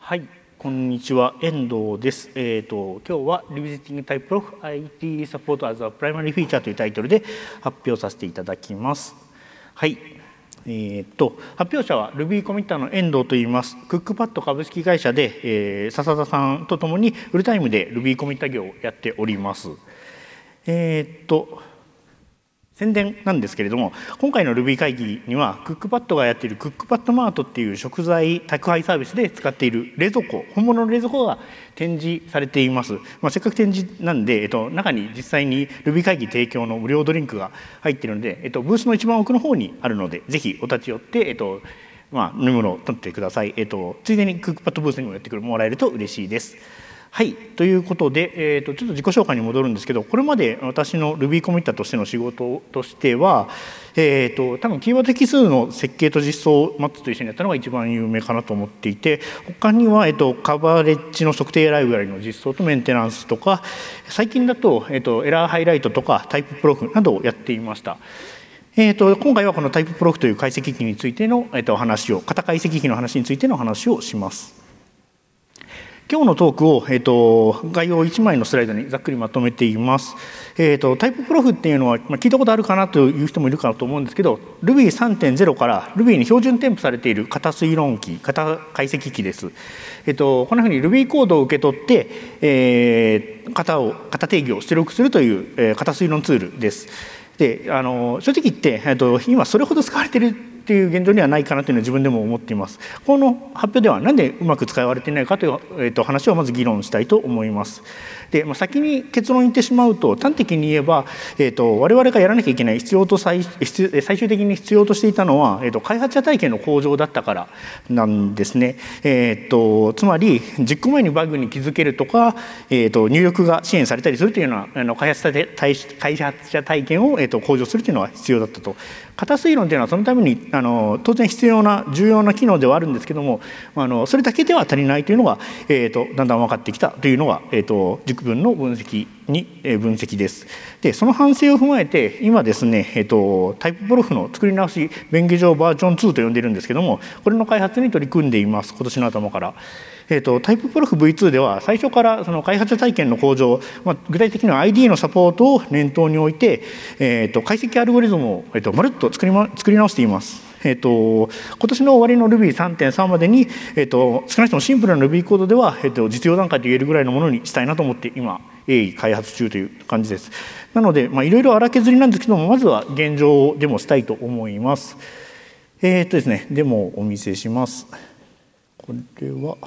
はい、こんにちは、遠藤です。今日は Revisiting Typeprof IT Support as a Primary Feature というタイトルで発表させていただきます。はい。発表者は Ruby コミッターの遠藤といいます。クックパッド株式会社で、笹田さんとともにフルタイムで Ruby コミッター業をやっております。宣伝なんですけれども、今回の Ruby 会議にはクックパッドがやっているクックパッドマートっていう食材宅配サービスで使っている冷蔵庫、本物の冷蔵庫が展示されています。せっかく展示なんで、中に実際に Ruby 会議提供の無料ドリンクが入っているので、ブースの一番奥の方にあるので、ぜひお立ち寄って、飲み物を取ってください。ついでにクックパッドブースにもやってもらえると嬉しいです。はい、ということで、ちょっと自己紹介に戻るんですけど、これまで私の Ruby コミッターとしての仕事としては、多分キーワード引数の設計と実装をマッツと一緒にやったのが一番有名かなと思っていて、他には、カバレッジの測定ライブラリの実装とメンテナンスとか、最近だと、エラーハイライトとかタイププロフなどをやっていました。今回はこのタイププロフという解析機についての、話を、型解析機の話についての話をします。今日のトークを、概要1枚のスライドにざっくりまとめています。タイププロフっていうのは、聞いたことあるかなという人もいるかと思うんですけど、Ruby3.0 から Ruby に標準添付されている型推論機、型解析機です。こんなふうに Ruby コードを受け取って、型定義を出力するという、型推論ツールです。で、正直言って、今それほど使われているっていう現状にはないかなというのは自分でも思っています。この発表では何でうまく使われていないかという、話をまず議論したいと思います。で、先に結論言ってしまうと、端的に言えば、我々がやらなきゃいけない最終的に必要としていたのは、開発者体験の向上だったからなんですね。つまり実行前にバグに気づけるとか、入力が支援されたりするというような開発者体験を、向上するというのが必要だったと。型推論というのはそのために当然必要な重要な機能ではあるんですけども、それだけでは足りないというのが、だんだん分かってきたというのが、熟文の分析です。で、その反省を踏まえて今ですね、タイププロフの作り直し便宜上バージョン2と呼んでいるんですけども、これの開発に取り組んでいます。今年の頭から。タイププロフ V2 では最初からその開発者体験の向上、具体的には ID のサポートを念頭に置いて、解析アルゴリズムを、まるっと作り直しています。今年の終わりの Ruby3.3 までに、少なくともシンプルな Ruby コードでは、実用段階と言えるぐらいのものにしたいなと思って今鋭意開発中という感じです。なので、いろいろ荒削りなんですけども、まずは現状をデモしたいと思います。ですね、デモをお見せします。これは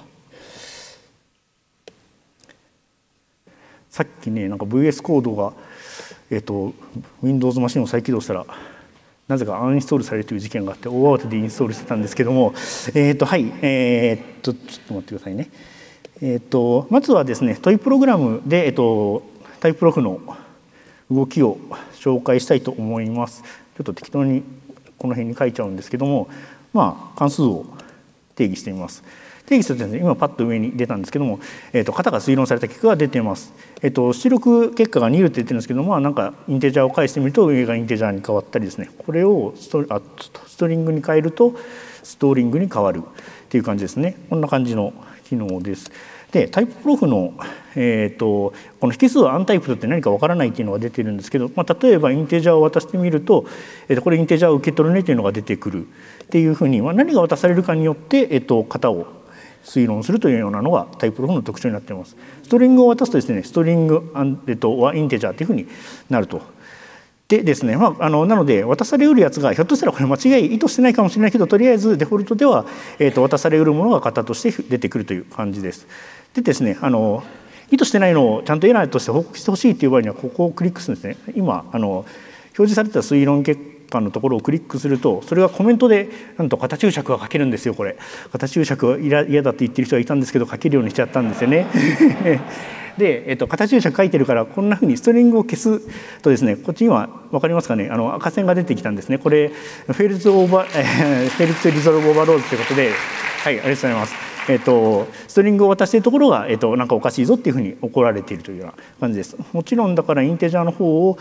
さっきね、なんか VS コードが、Windows マシンを再起動したらなぜかアンインストールされるという事件があって大慌てでインストールしてたんですけども、はい、ちょっと待ってくださいね。まずはですね、トイプログラムで、タイププロフの動きを紹介したいと思います。ちょっと適当にこの辺に書いちゃうんですけども、関数を定義してみます。定義するとですね、今パッと上に出たんですけども、型が推論された結果が出ています。出力結果が2って言ってるんですけども、なんかインテジャーを返してみると上がインテジャーに変わったりですね、これをストリングに変えるとストーリングに変わるっていう感じですね。こんな感じの機能です。で、タイププロフの、この引数はアンタイプドって何かわからないっていうのが出てるんですけど、例えばインテジャーを渡してみると、これインテジャーを受け取るねというのが出てくるっていうふうに、何が渡されるかによって、型を推論するというようなのがタイププロフの特徴になっています。ストリングを渡すとですね、ストリングはインテジャーというふうになると。でですね、なので渡されうるやつがひょっとしたらこれ間違い意図してないかもしれないけど、とりあえずデフォルトでは、渡されうるものが型として出てくるという感じです。でですね、意図してないのをちゃんとエラーとして報告してほしいという場合にはここをクリックするんですね。今表示されてた推論結果のところをクリックすると、それがコメントでなんと型注釈が書けるんですよ。これ型注釈は嫌だって言ってる人がいたんですけど、書けるようにしちゃったんですよね。で、型注釈書いてるからこんなふうにストリングを消すとですね、こっちには分かりますかね、赤線が出てきたんですね。これフェルツリゾルブオーバーロードということで、はい、ありがとうございます。ストリングを渡しているところが、なんかおかしいぞっていうふうに怒られているというような感じです。もちろんだからインテジャーの方を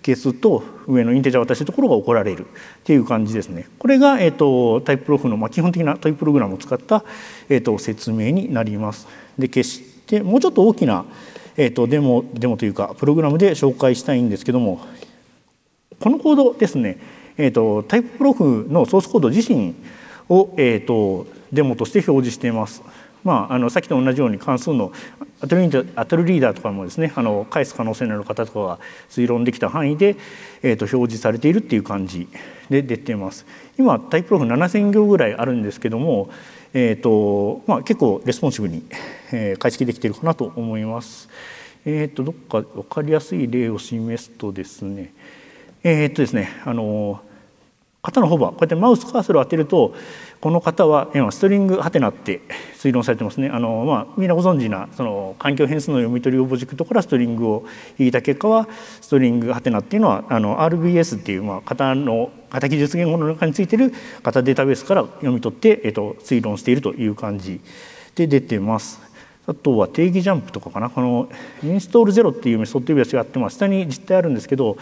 消すと上のインテジャー渡してるところが怒られるっていう感じですね。これが、タイププロフの、基本的なトイプログラムを使った、説明になります。で消してもうちょっと大きな、デモというかプログラムで紹介したいんですけども、このコードですね、タイププロフのソースコード自身を、デモとして表示しています。さっきと同じように関数のアトルリーダーとかもですね、返す可能性のある方とかが推論できた範囲で、表示されているっていう感じで出ています。今タイププロフ7000行ぐらいあるんですけども、結構レスポンシブに、解析できているかなと思います。どっか分かりやすい例を示すとですね、ですね、型のホバー、こうやってマウスカーソルを当てるとこの型は今ストリングハテナって推論されてますね。みんなご存知なその環境変数の読み取りオブジェクトからストリングを引いた結果はストリングハテナっていうのはRBS っていう型技術言語の中についている型データベースから読み取って、推論しているという感じで出てます。あとは定義ジャンプとかかな。このインストールゼロっていうメソッド呼び出しがあって、下に実態あるんですけど、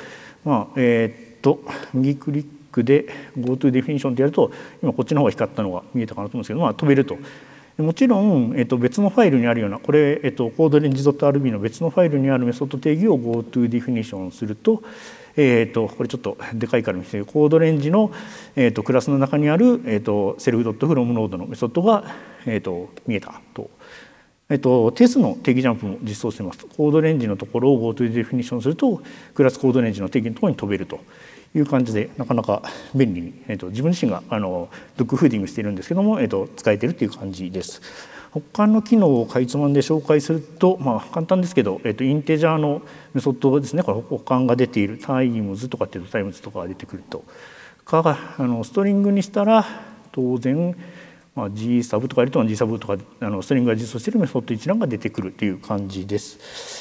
右クリックで GoToDefinition ってやると今こっちの方が光ったのが見えたかなと思うんですけど、飛べると。もちろん、別のファイルにあるようなこれ、コードレンジ .rb の別のファイルにあるメソッド定義を GoToDefinition すると、これちょっとでかいから見せるコードレンジの、クラスの中にある、self.from ノードのメソッドが、見えたと。定数の定義ジャンプも実装しています。コードレンジのところを GoToDefinition するとクラスコードレンジの定義のところに飛べるという感じで、なかなか便利に、自分自身がドッグフーディングしているんですけども、使えているという感じです。他の機能をかいつまんで紹介すると、簡単ですけど、インテジャーのメソッドですね、これ保管が出ているタイムズとかっていうとタイムズとかが出てくるとか、ストリングにしたら当然G-sub とかやると G-sub とかストリングが実装しているメソッド一覧が出てくるという感じです。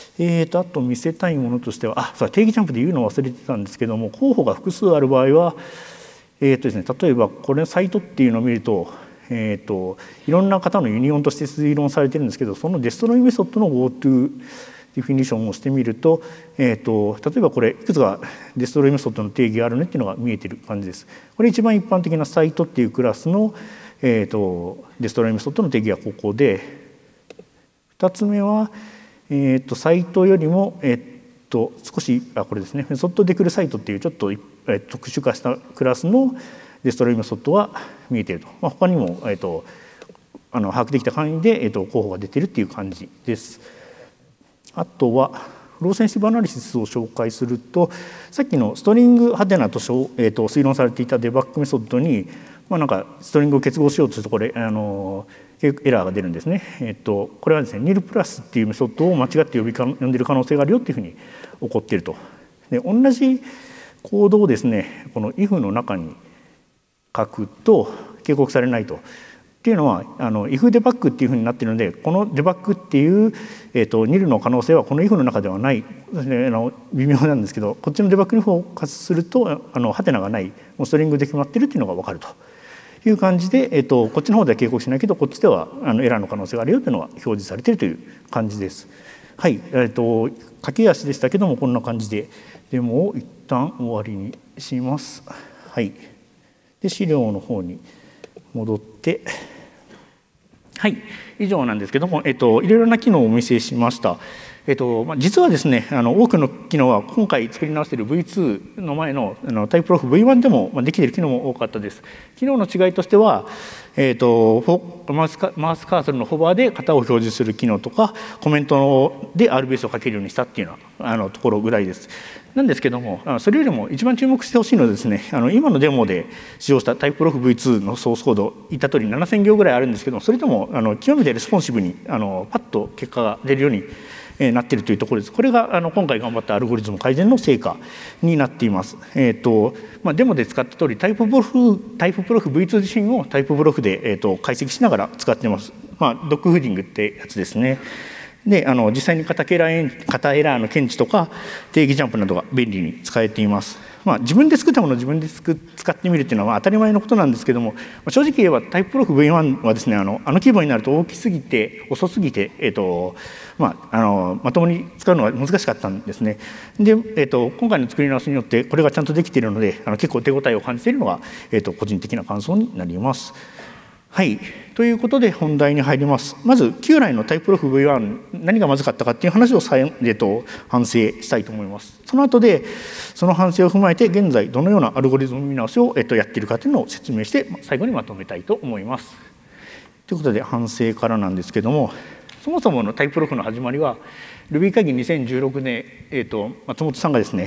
あと見せたいものとしては定義ジャンプで言うのを忘れてたんですけども、候補が複数ある場合は、ですね、例えばこれのサイトっていうのを見ると、いろんな方のユニオンとして推論されてるんですけど、そのデストロイメソッドの GoTo ディフィニションをしてみると、例えばこれいくつかデストロイメソッドの定義があるねっていうのが見えてる感じです。これ一番一般的なサイトっていうクラスのデストロイメソッドの定義はここで、2つ目は、サイトよりも、少しこれですね、メソッドデクルサイトっていうちょっと特殊化したクラスのデストロイメソッドは見えていると。他にも、把握できた範囲で、候補が出ているっていう感じです。あとはフローセンシティブアナリシスを紹介すると、さっきのストリングハテナと推論されていたデバッグメソッドになんかストリングを結合しようとするとこれエラーが出るんですね。これはですね nil プラスっていうメソッドを間違って呼んでる可能性があるよっていうふうに起こっていると。で同じコードをですねこの if の中に書くと警告されないと。っていうのはif デバッグっていうふうになっているので、このデバッグっていう、nil の可能性はこの if の中ではない、微妙なんですけど、こっちのデバッグにフォーカスするとハテナがない、もうストリングで決まってるっていうのが分かるという感じで、こっちの方では警告しないけどこっちではエラーの可能性があるよというのが表示されているという感じです。はい、駆け足でしたけどもこんな感じでデモを一旦終わりにします。はい、で資料の方に戻って。はい、以上なんですけども、いろいろな機能をお見せしました。実はですね多くの機能は今回作り直している V2 の前のタイププロフ V1 でもできている機能も多かったです。機能の違いとしては、マウスカーソルのホバーで型を表示する機能とかコメントで RBS を書けるようにしたっていうようなところぐらいです。なんですけどもそれよりも一番注目してほしいのはですね今のデモで使用したタイププロフ V2 のソースコード言った通り7000行ぐらいあるんですけども、それでも極めてレスポンシブにパッと結果が出るようになっているというところです。これが今回頑張ったアルゴリズム改善の成果になっています。デモで使った通りタイププロフ V2 自身をタイププロフで解析しながら使っています。ドッグフーディングってやつですね。 で実際に型エラーの検知とか定義ジャンプなどが便利に使えています。自分で作ったものを自分で使ってみるっていうのは当たり前のことなんですけども、正直言えばタイププロフ V1 はですね規模になると大きすぎて遅すぎて、まともに使うのが難しかったんですね。で、今回の作り直しによってこれがちゃんとできているので結構手応えを感じているのが、個人的な感想になります。はい、ということで本題に入ります。まず旧来のタイププロフ V1 何がまずかったかっていう話を反省したいと思います。その後でその反省を踏まえて現在どのようなアルゴリズム見直しをやっているかというのを説明して最後にまとめたいと思います。ということで反省からなんですけども、そもそものタイププロフの始まりは Ruby 会議2016年、松本さんがですね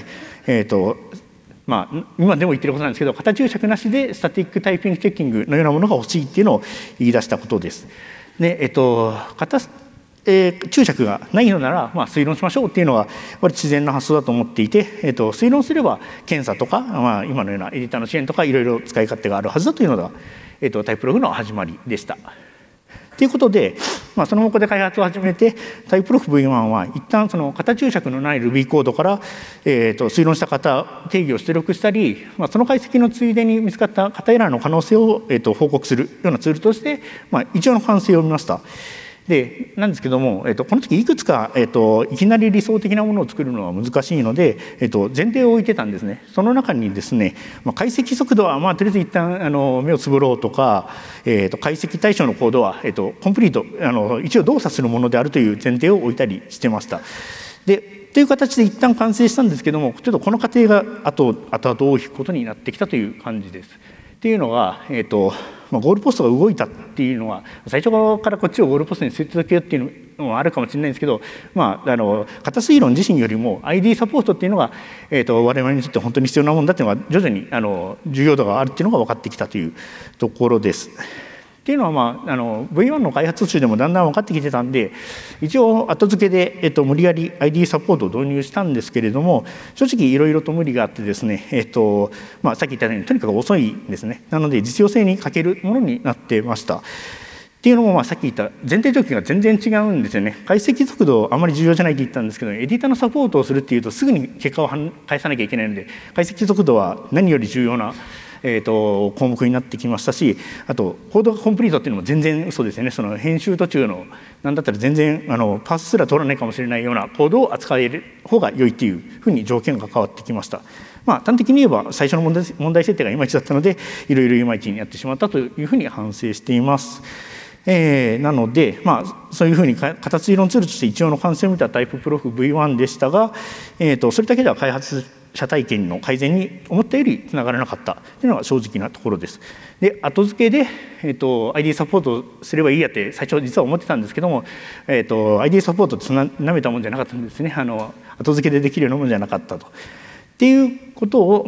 今でも言ってることなんですけど、型注釈なしでスタティックタイピングチェッキングのようなものが欲しいっていうのを言い出したことです。で、型注釈がないのなら、推論しましょうっていうのはやっぱり自然な発想だと思っていて、推論すれば検査とか、今のようなエディターの支援とかいろいろ使い勝手があるはずだというのが、タイププロフの始まりでした。ということで、その方向で開発を始めてタイププロフ V1 は一旦その型注釈のない Ruby コードから、推論した型定義を出力したり、その解析のついでに見つかった型エラーの可能性を、報告するようなツールとして、一応の完成を見ました。でなんですけども、この時いくつか、いきなり理想的なものを作るのは難しいので、前提を置いてたんですね。その中にですね、解析速度はとりあえず一旦目をつぶろうとか、解析対象のコードは、コンプリート一応動作するものであるという前提を置いたりしてました。でという形で一旦完成したんですけども、ちょっとこの過程が後々を引くことになってきたという感じです。っていうのが、ゴールポストが動いたっていうのは最初からこっちをゴールポストに据えておけよっていうのもあるかもしれないんですけど、型推論自身よりも ID サポートっていうのが、我々にとって本当に必要なものだっていうのが徐々に重要度があるっていうのが分かってきたというところです。っていうのは、V1 の開発中でもだんだん分かってきてたんで、一応後付けで、無理やり ID サポートを導入したんですけれども、正直いろいろと無理があってですね、さっき言ったようにとにかく遅いですね。なので実用性に欠けるものになってました。っていうのも、さっき言った前提条件が全然違うんですよね。解析速度あまり重要じゃないって言ったんですけど、エディターのサポートをするっていうとすぐに結果を返さなきゃいけないので、解析速度は何より重要な項目になってきましたし、あとコードがコンプリートっていうのも全然嘘ですよね。その編集途中のなんだったら全然パースすら通らないかもしれないようなコードを扱える方が良いっていうふうに条件が変わってきました。端的に言えば最初の問題設定がいまいちだったので、いろいろいまいちにやってしまったというふうに反省しています。なので、そういうふうに型推論ツールとして一応の完成を見たタイププロフ V1 でしたが、それだけでは開発者体験の改善に思ったよりつながらなかったというのが正直なところです。で後付けで、ID サポートすればいいやって最初実は思ってたんですけども、ID サポートってそんな舐めたもんじゃなかったんですね。後付けでできるようなもんじゃなかったと。っていうことを、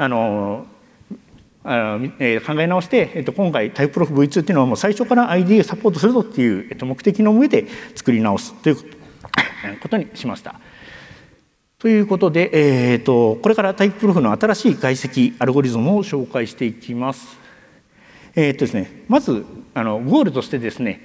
考え直して、今回タイププロフ V2 っていうのはもう最初から ID をサポートするぞっていう、目的の上で作り直すということにしました。ということで、これからタイププロフの新しい解析アルゴリズムを紹介していきます。ですね、まずゴールとしてですね、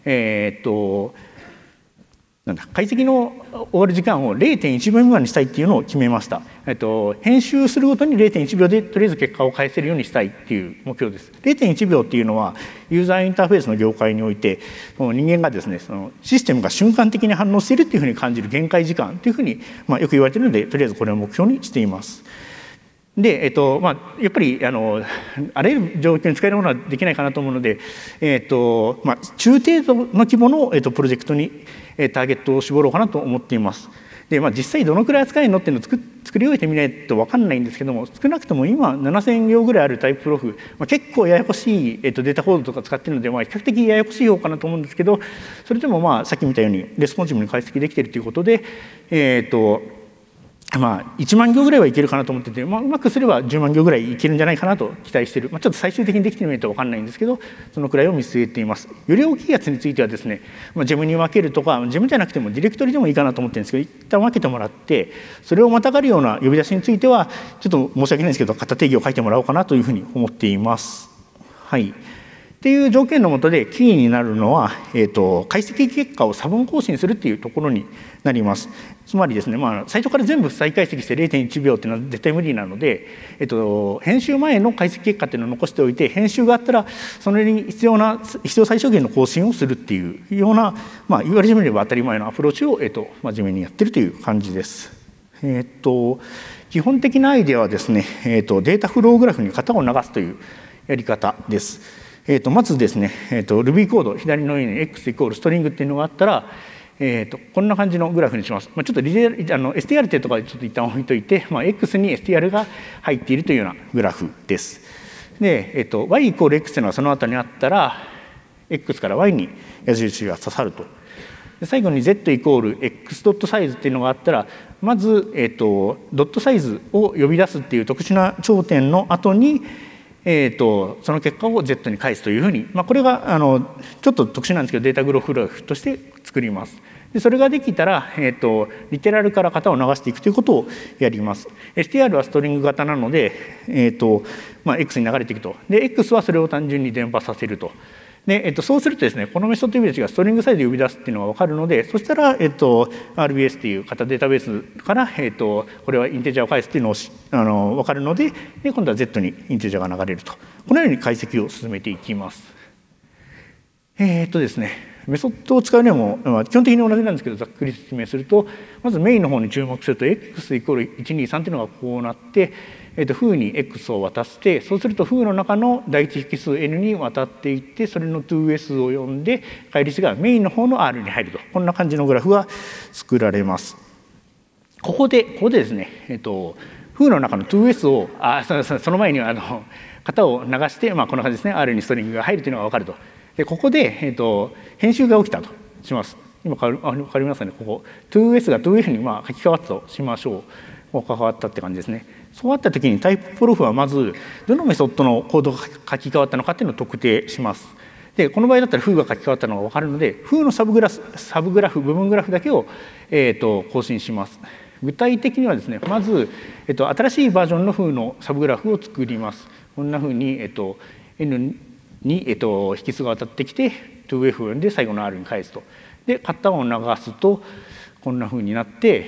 解析の終わる時間を 0.1 秒未満にしたいっていうのを決めました。編集するごとに 0.1 秒でとりあえず結果を返せるようにしたいっていう目標です。0.1 秒っていうのはユーザーインターフェースの業界において人間がですね、そのシステムが瞬間的に反応しているっていうふうに感じる限界時間というふうに、よく言われているので、とりあえずこれを目標にしています。でやっぱりあらゆる状況に使えるものはできないかなと思うので、中程度の規模の、プロジェクトにターゲットを絞ろうかなと思っています。で実際どのくらい扱えるのっていうのを作り終えてみないと分かんないんですけども、少なくとも今7000行ぐらいあるタイププロフ、結構ややこしい、データコードとか使っているので、比較的ややこしい方かなと思うんですけど、それでもさっき見たようにレスポンシブに解析できているということで、1万行ぐらいはいけるかなと思ってて、うまくすれば10万行ぐらいいけるんじゃないかなと期待している。ちょっと最終的にできてみないと分かんないんですけど、そのくらいを見据えています。より大きいやつについてはですね、ジェムに分けるとか、ジェムじゃなくてもディレクトリでもいいかなと思ってるんですけど、一旦分けてもらって、それをまたがるような呼び出しについてはちょっと申し訳ないんですけど、型定義を書いてもらおうかなというふうに思っています。はい。 っていう条件の下でキーになるのは、解析結果を差分更新するっていうところになります。つまりですね、最初から全部再解析して 0.1 秒っていうのは絶対無理なので、編集前の解析結果っていうのを残しておいて、編集があったらそれに必要最小限の更新をするっていうような、言われてみれば当たり前のアプローチを、真面目にやってるという感じです。基本的なアイデアはですね、データフローグラフに型を流すというやり方です。まずですね、Ruby コード左のように x イコールストリングっていうのがあったら、こんな感じのグラフにします。ちょっとstr ってとかちょっと一旦置いといて、x に str が入っているというようなグラフです。で、y イコール x というのがその後にあったら x から y に矢印が刺さると。で最後に z イコール x ドットサイズっていうのがあったら、まず、ドットサイズを呼び出すっていう特殊な頂点の後にその結果を Z に返すというふうに、これがちょっと特殊なんですけどデータグラフとして作ります。でそれができたら、リテラルから型を流していくということをやります。str はストリング型なので、x に流れていくと。で x はそれを単純に伝播させると。でそうするとですね、このメソッド呼び出しがストリングサイズで呼び出すっていうのが分かるので、そしたら、RBS っていう型データベースから、これはインテジャーを返すっていうのを分かるので、今度は Z にインテジャーが流れると。このように解析を進めていきます。ですね、メソッドを使う例も、基本的に同じなんですけど、ざっくり説明すると、まずメインの方に注目すると x イコール123っていうのがこうなって、foo に x を渡して、そうすると foo の中の第一引数 n に渡っていって、それの 2s を読んで返り値がメインの方の r に入ると、こんな感じのグラフが作られます。ここでですね、foo の中の 2s をその前に型を流して、こんな感じですね、r にストリングが入るというのが分かると。でここで、編集が起きたとします。今分かりますかね、ここ 2s が 2f に書き換わったとしましょう。こう関わったって感じですね。そうあったときにタイププロフはまずどのメソッドのコードが書き換わったのかっていうのを特定します。でこの場合だったら foo が書き換わったのが分かるので foo のサブグラフ部分グラフだけを、更新します。具体的にはですね、まず、新しいバージョンの foo のサブグラフを作ります。こんなふうに、n に、引数が渡ってきて 2f で最後の r に返すと。で型を流すとこんなふうになって、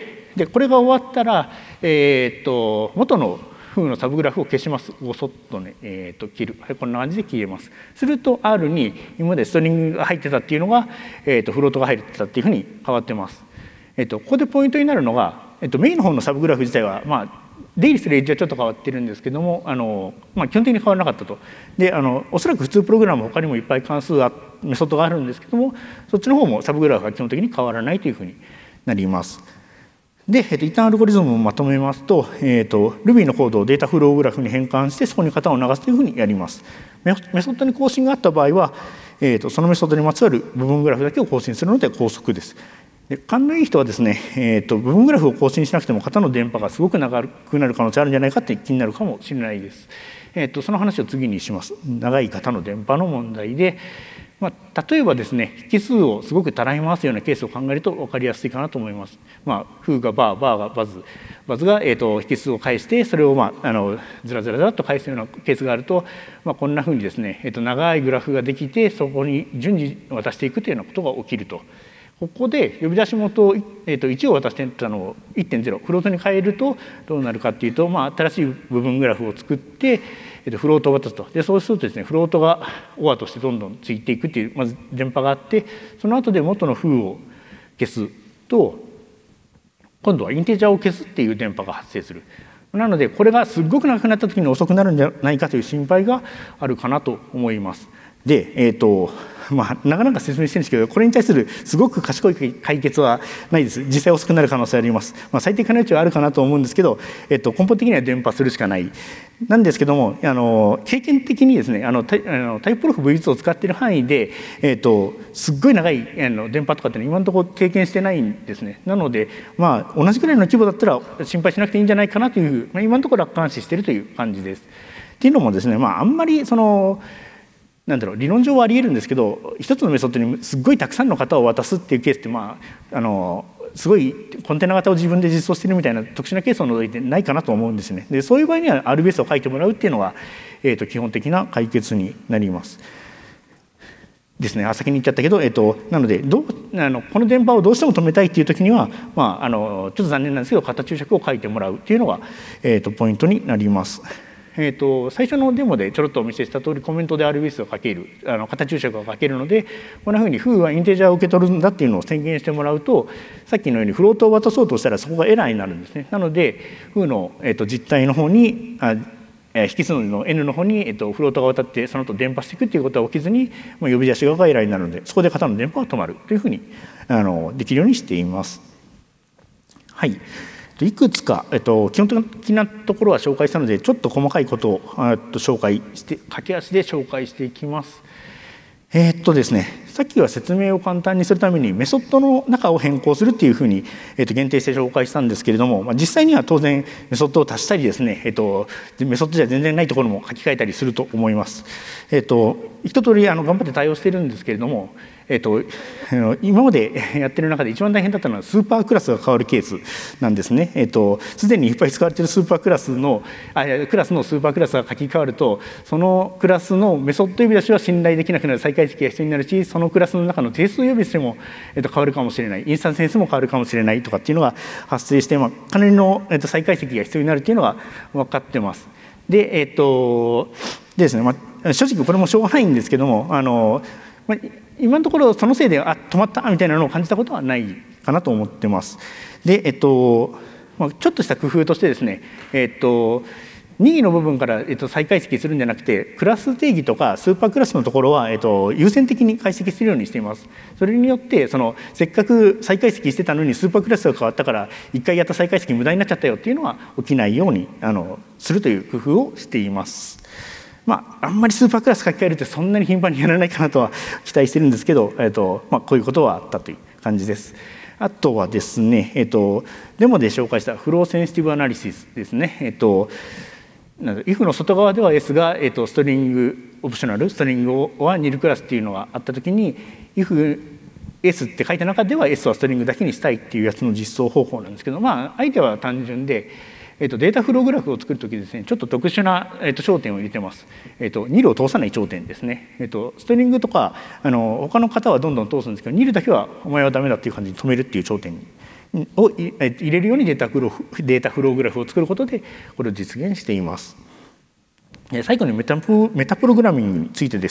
でこれが終わったら、元のfooのサブグラフを消します。ごそっとね、切る、こんな感じで消えます。すると R に今までストリングが入ってたっていうのが、フロートが入ってたっていうふうに変わってます。ここでポイントになるのが、メインの方のサブグラフ自体は、出入りするエッジはちょっと変わってるんですけども、基本的に変わらなかったと。でおそらく普通プログラム他にもいっぱい関数メソッドがあるんですけども、そっちの方もサブグラフが基本的に変わらないというふうになります。で、一旦アルゴリズムをまとめますと、Ruby のコードをデータフローグラフに変換してそこに型を流すというふうにやります。メソッドに更新があった場合は、そのメソッドにまつわる部分グラフだけを更新するので高速です。で勘のいい人はですね、部分グラフを更新しなくても型の電波がすごく長くなる可能性あるんじゃないかって気になるかもしれないです。その話を次にします。長い型の電波の問題で、例えばですね、引数をすごくたらい回すようなケースを考えると分かりやすいかなと思います。foo がバーがバズが、引数を返してそれを、ずらずらっと返すようなケースがあると、こんなふうにですね、長いグラフができてそこに順次渡していくというようなことが起きると。ここで呼び出し元1を渡してたのを 1.0 フロートに変えるとどうなるかっていうと、新しい部分グラフを作ってフロートを渡すと。でそうするとですね、フロートがオアとしてどんどんついていくっていうまず電波があって、その後で元のfooを消すと今度はインテジャーを消すっていう電波が発生する。なのでこれがすっごく長くなった時に遅くなるんじゃないかという心配があるかなと思います。でなかなか説明してるんですけど、これに対するすごく賢い解決はないです。実際遅くなる可能性あります。最適化の余地はあるかなと思うんですけど、根本的には伝播するしかないなんですけども、経験的にですね、タイププロフ V2 を使っている範囲で、すっごい長い電波とかって今のところ経験してないんですね。なので同じぐらいの規模だったら心配しなくていいんじゃないかなという、今のところ楽観視しているという感じです。っていうのもですね、あんまり理論上はありえるんですけど、一つのメソッドにすごいたくさんの型を渡すっていうケースってすごいコンテナ型を自分で実装しているみたいな特殊なケースを除いてないかなと思うんですね。でそういう場合には RBS を書いてもらうっていうのが、基本的な解決になります。 ですね、先に言っちゃったけど、なのでこの電波をどうしても止めたいっていう時には、ちょっと残念なんですけど型注釈を書いてもらうっていうのが、ポイントになります。最初のデモでちょろっとお見せした通りコメントで RBS を書ける型注釈を書けるので、こんなふうにfooはインテジャーを受け取るんだっていうのを宣言してもらうと、さっきのようにフロートを渡そうとしたらそこがエラーになるんですね。なのでfooの、実体の方に引数の n の方に、フロートが渡ってその後伝播していくということは起きずに、呼び出し側がエラーになるのでそこで型の伝播が止まるというふうにできるようにしています。はい、いくつか、基本的なところは紹介したのでちょっと細かいことを紹介して駆け足で紹介していきます。ですね、さっきは説明を簡単にするためにメソッドの中を変更するっていうふうに、限定して紹介したんですけれども、実際には当然メソッドを足したりですね、メソッドじゃ全然ないところも書き換えたりすると思います。一通り頑張って対応しているんですけれども、今までやってる中で一番大変だったのはスーパークラスが変わるケースなんですね。すでにいっぱい使われているスーパークラスのクラスのスーパークラスが書き換わると、そのクラスのメソッド呼び出しは信頼できなくなる、再解析が必要になるし、そのクラスの中の定数呼び出しも変わるかもしれない、インスタンス変数も変わるかもしれないとかっていうのが発生して、かなりの再解析が必要になるっていうのが分かってます。で、ですね、正直これもしょうがないんですけども、今のところそのせいで止まったみたいなのを感じたことはないかなと思ってます。で、ちょっとした工夫としてですね、任意の部分から、再解析するんじゃなくて、クラス定義とかスーパークラスのところは、優先的に解析するようにしています。それによってせっかく再解析してたのにスーパークラスが変わったから1回やった再解析無駄になっちゃったよっていうのは起きないようにするという工夫をしています。あんまりスーパークラス書き換えるってそんなに頻繁にやらないかなとは期待してるんですけど、こういうことはあったという感じです。あとはですね、デモで紹介したフローセンシティブアナリシスですね。if の外側では S が、ストリングオプショナル、ストリングはニルクラスっていうのがあったときに if S って書いた中では S はストリングだけにしたいっていうやつの実装方法なんですけど、アイデアは単純で、データフローグラフを作るときですね、ちょっと特殊な、焦点を入れてます。ニルを通さない頂点ですね。ストリングとか他の方はどんどん通すんですけど、ニルだけはお前はダメだっていう感じに止めるっていう頂点を入れるようにデータフローグラフを作ることでこれを実現しています。最後にメタプログラミングについてです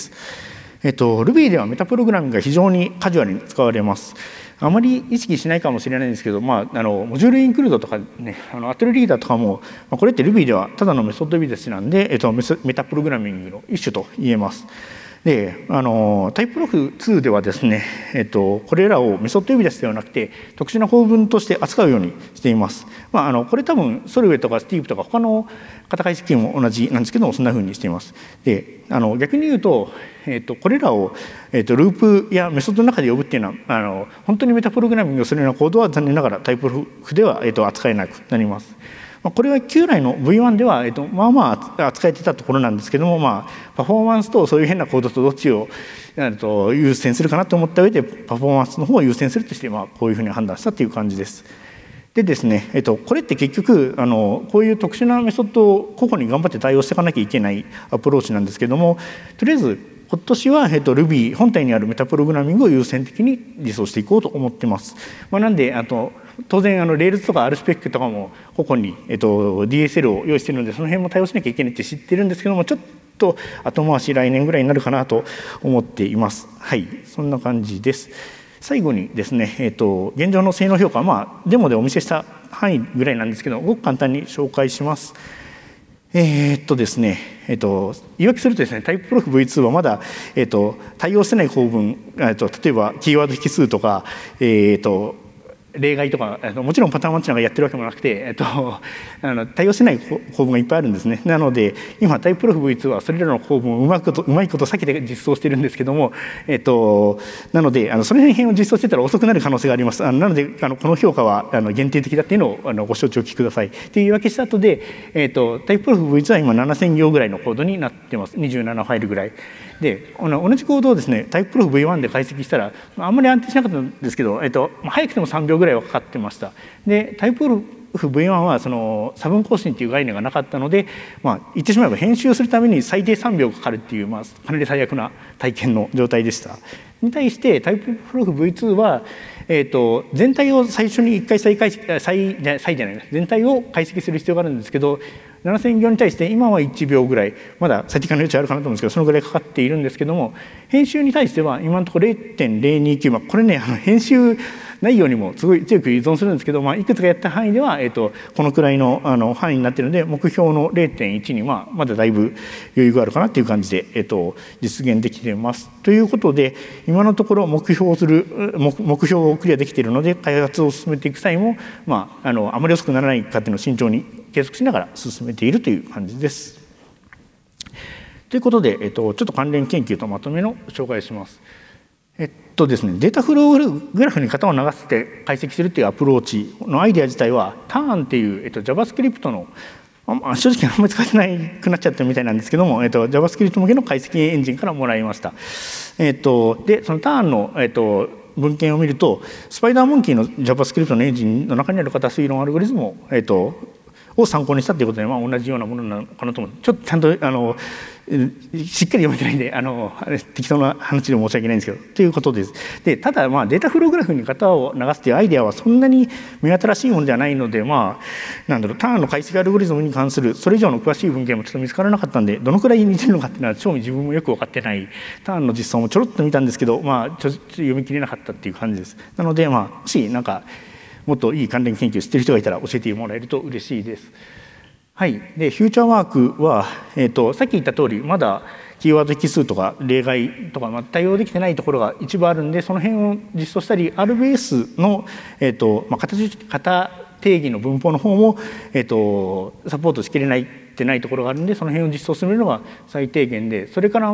。Ruby ではメタプログラミングが非常にカジュアルに使われます。あまり意識しないかもしれないんですけど、モジュールインクルードとかね、アトルリーダーとかも、これって Ruby ではただのメソッド呼び出しなんで、メタプログラミングの一種と言えます。で、タイプロフ2ではですね、これらをメソッド呼び出しではなくて特殊な構文として扱うようにしています。これ多分ソルウェイとかスティープとか他の型解析も同じなんですけども、そんなふうにしています。で、逆に言うと、これらを、ループやメソッドの中で呼ぶっていうのは本当にメタプログラミングをするようなコードは残念ながらタイプロフでは、扱えなくなります。これは旧来の V1 では、扱えてたところなんですけども、パフォーマンスとそういう変なコードとどっちを優先するかなと思った上でパフォーマンスの方を優先するとして、こういうふうに判断したという感じです。でですね、これって結局こういう特殊なメソッドを個々に頑張って対応していかなきゃいけないアプローチなんですけども、とりあえず今年は、Ruby 本体にあるメタプログラミングを優先的に実装していこうと思ってます。なんで当然Rails とか RSpec とかも個々に、DSL を用意しているのでその辺も対応しなきゃいけないって知ってるんですけども、ちょっと後回し来年ぐらいになるかなと思っています。はい、そんな感じです。最後にですね、現状の性能評価、デモでお見せした範囲ぐらいなんですけど、ごく簡単に紹介します。ですね、言い訳するとですね、タイププロフ V2 はまだ、対応してない構文、例えばキーワード引数とか、例外とかもちろんパターンマッチなんかやってるわけもなくて、対応してない構文がいっぱいあるんですね。なので今タイププロフ V2 はそれらの構文をうまいこと避けて実装してるんですけども、なのでその辺を実装してたら遅くなる可能性があります。なのでこの評価は限定的だっていうのをご承知おきください。という言い訳した後で、タイププロフ V2 は今7000行ぐらいのコードになってます。27ファイルぐらい。 で同じコードをですねタイププロフ V1 で解析したらあんまり安定しなかったんですけど、早くても3秒ぐらいはかかってました。でタイププロフ V1 はその差分更新という概念がなかったので、言ってしまえば編集するために最低3秒かかるっていう、かなり最悪な体験の状態でした。に対してタイププロフ V2 は、全体を最初に1回全体を解析する必要があるんですけど、7000行に対して今は1秒ぐらい、まだ最適化の余地あるかなと思うんですけど、そのぐらいかかっているんですけども、編集に対しては今のところ 0.029、これね編集内容にもすごい強く依存するんですけど、いくつかやった範囲では、このくらいの範囲になっているので、目標の 0.1 にはまだだいぶ余裕があるかなという感じで、実現できています。ということで今のところ目標をクリアできているので、開発を進めていく際も、あまり遅くならないかというのを慎重に計測しながら進めているという感じです。ということで、ちょっと関連研究とまとめの紹介をします。ですね、データフローグラフに型を流して解析するというアプローチのアイデア自体は TARN っていう、JavaScript の正直あんまり使ってないくなっちゃってるみたいなんですけども、JavaScript 向けの解析エンジンからもらいました。でその TARN の、文献を見るとスパイダーモンキーの JavaScript のエンジンの中にある型推論アルゴリズムを参考にしたということで、同じようなものなのかなと思って、ちょっとちゃんとしっかり読めてないんで適当な話で申し訳ないんですけどということです。でただデータフローグラフに型を流すというアイデアはそんなに目新しいものではないので、TARN の解析アルゴリズムに関するそれ以上の詳しい文献もちょっと見つからなかったんで、どのくらい似てるのかっていうのは正味自分もよく分かってない。TARN の実装もちょろっと見たんですけど、ちょっと読み切れなかったっていう感じです。なのでもしもっといい関連研究をしている人がいたら教えてもらえると嬉しいです。はい、でフューチャーワークは、さっき言った通りまだキーワード引数とか例外とか、対応できてないところが一部あるんで、その辺を実装したり RBase の、型定義の文法の方も、サポートしきれてないところがあるんで、その辺を実装するのが最低限で、それから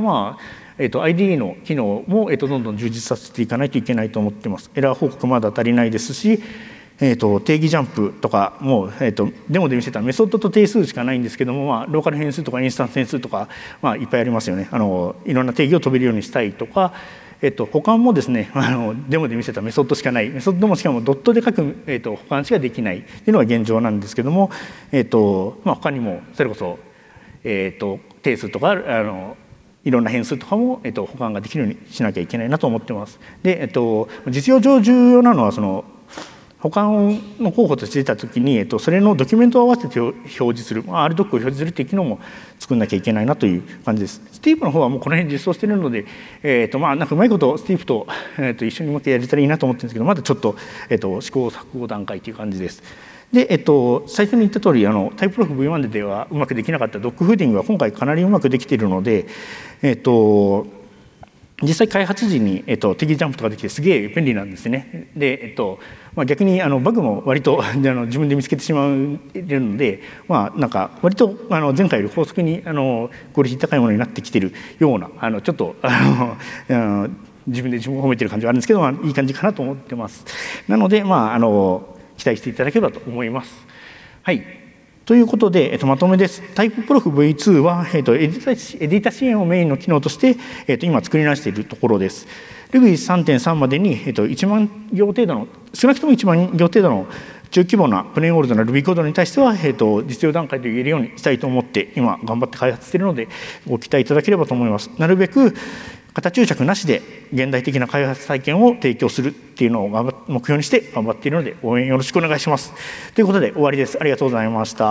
IDE の機能も、どんどん充実させていかないといけないと思っています。エラー報告まだ足りないですし、定義ジャンプとかも、デモで見せたメソッドと定数しかないんですけども、ローカル変数とかインスタンス変数とか、いっぱいありますよね。いろんな定義を飛べるようにしたいとか、補完もですねデモで見せたメソッドしかない、メソッドもしかもドットで書く、補完しかできないっていうのが現状なんですけども、他にもそれこそ、定数とかいろんな変数とかも、補完ができるようにしなきゃいけないなと思ってます。で、実用上重要なのはその補完の候補として出たときに、それのドキュメントを合わせて表示する、RDoc を表示するっていう機能も作んなきゃいけないなという感じです。スティープの方はもうこの辺実装しているので、うまいことスティープと、一緒にうまくやれたらいいなと思ってるんですけど、まだちょっと、試行錯誤段階という感じです。で、最初に言った通りタイププロフ V1 ではうまくできなかったドッグフーディングは今回かなりうまくできているので、実際開発時に、適宜ジャンプとかできてすげえ便利なんですね。で、逆にバグも割と自分で見つけてしまうので、割と前回より高速にクオリティ高いものになってきているようなちょっと自分で自分を褒めてる感じがあるんですけど、いい感じかなと思ってます。なので期待していただければと思います。はい。ということで、まとめです。タイププロフ V2 は、エディタ支援をメインの機能として、今作り直しているところです。Ruby3.3 までに、1万行程度の、少なくとも1万行程度の中規模なプレーンオールドな Ruby コードに対しては、実用段階で言えるようにしたいと思って、今頑張って開発しているので、ご期待いただければと思います。なるべく型注釈なしで現代的な開発体験を提供するっていうのを目標にして頑張っているので応援よろしくお願いします。ということで終わりです。ありがとうございました。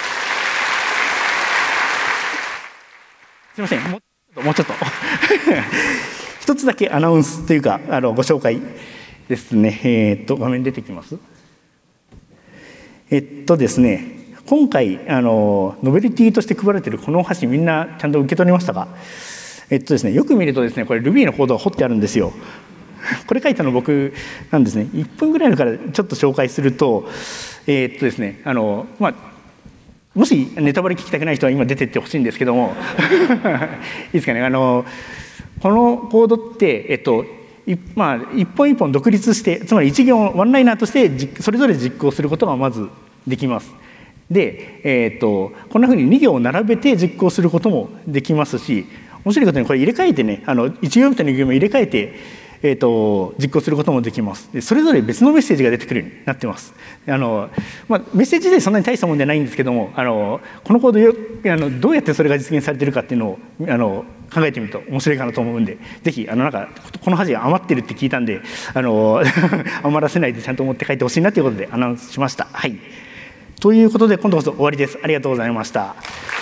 すみません、もうちょっと一つだけアナウンスというかご紹介ですね。画面出てきます。ですね、今回ノベルティとして配られているこのお箸、みんなちゃんと受け取りましたか？ですね、よく見るとですね、これ Ruby のコードが彫ってあるんですよ。これ書いたの僕なんですね。1分ぐらいからちょっと紹介すると、ですね、もしネタバレ聞きたくない人は今出てってほしいんですけどもいいですかね。このコードって、一本一本独立して、つまり一行ワンライナーとしてそれぞれ実行することがまずできます。で、こんなふうに2行並べて実行することもできますし、 面白いことにこれ入れ替えてね、1行目と2行目入れ替えて実行することもできます。でそれぞれ別のメッセージが出てくるようになってます。メッセージでそんなに大したもんじゃないんですけども、このコードどうやってそれが実現されているかっていうのを考えてみると面白いかなと思うんで、ぜひなんかこの端が余ってるって聞いたんで余らせないでちゃんと持って帰ってほしいなということでアナウンスしました。はい。ということで今度こそ終わりです。ありがとうございました。